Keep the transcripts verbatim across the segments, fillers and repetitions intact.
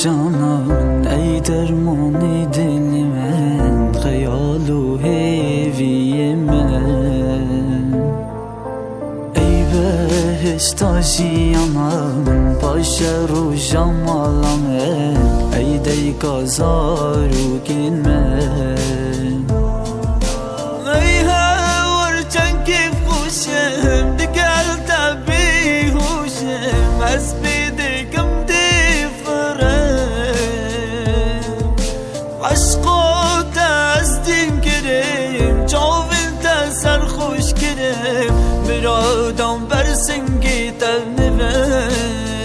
جانم ای درمان دل من، خیال و هیوی من، ای بهشت آشیانم باشه رو جمالم، ای دیگازار و گن من، ای هور چند کیف خوشم دگل تبی هوشم از بیدگم عشقات از دین کریم چاوین تا سرخوش کریم برادم بر سنگی تنویم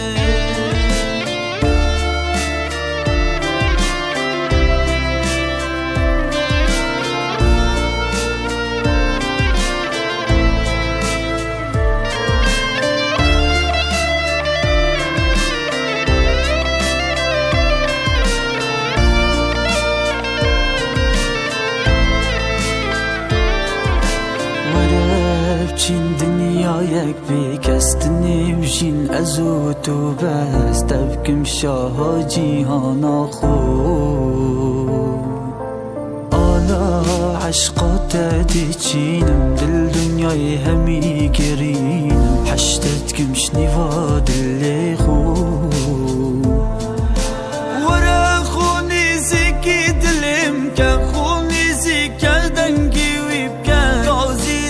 چین دنیا یک بیکست نمیشین از او تو بس تبکم شاه جیهانا خود آلا عشقات دی چینم دل دنیای همی گرینم حشتت کمش نیوا دل خود ورا خونی زکی دلم که خونی زکی دنگی وی بکن تازی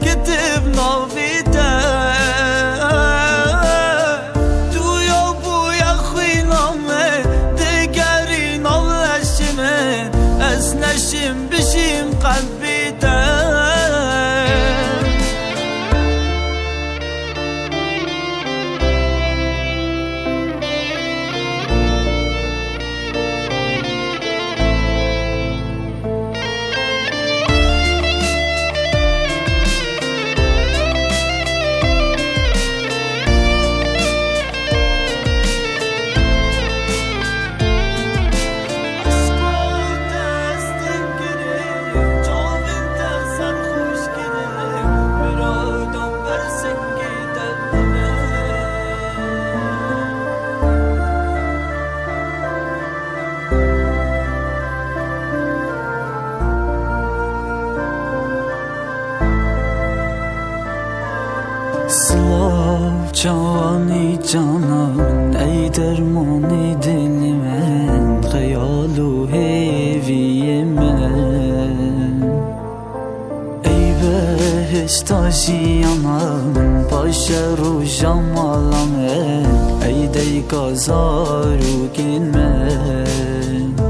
نشیم بشیم قلبی تن سلاو جوانی جانم ای درمان دل من، خیال و هیوی من، ای بهشت آشیانم باشه رو جمالم، ای دیگازار و گن من